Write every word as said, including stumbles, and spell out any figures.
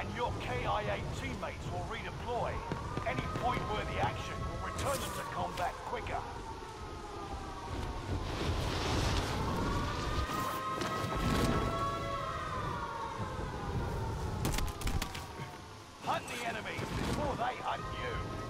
and your K I A teammates will redeploy. Any point-worthy action will return them to combat quicker. Hunt the enemies before they hunt you.